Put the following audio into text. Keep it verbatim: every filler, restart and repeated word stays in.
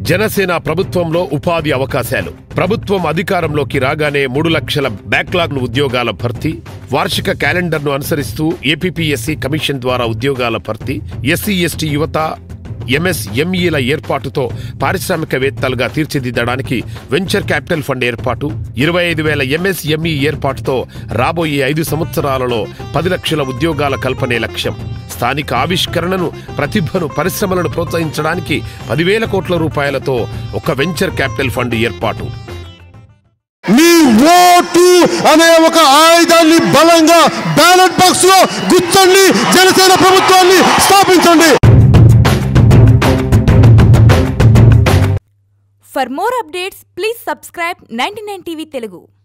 జనసేన ప్రభుత్వంలో ఉపాధి అవకాశాలు. ప్రభుత్వం అధికారంలోకి రాగానే మూడు లక్షల బ్యాక్లాగ్ ఉద్యోగాల భర్తీ. వార్షిక క్యాలెండర్ను అనుసరిస్తూ ఏపీపీఎస్సీ కమిషన్ ద్వారా ఉద్యోగాల భర్తీ. ఎస్సీ ఎస్టీ యువత ఎంఎస్ఎంఈల ఏర్పాటుతో పారిశ్రామికవేత్తలుగా తీర్చిదిద్దడానికి వెంచర్ క్యాపిటల్ ఫండ్ ఏర్పాటు. ఇరవై ఐదు వేల ఎంఎస్ఎంఈ ఏర్పాటుతో రాబోయే ఐదు సంవత్సరాలలో పది లక్షల ఉద్యోగాల కల్పనే లక్ష్యం. స్థానిక ఆవిష్కరణను, ప్రతిభను, పరిశ్రమలను ప్రోత్సహించడానికి పదివేల కోట్ల రూపాయలతో ఒక వెంచర్ క్యాపిటల్ ఫండ్ ఏర్పాటు. మీ ఓటు అనే ఒక ఆయుధాన్ని బలంగా బ్యాలెట్ బాక్స్ లో గుర్తండి. జనసేన ప్రభుత్వాన్ని స్థాపించండి. For more updates, please subscribe ninety-nine T V Telugu.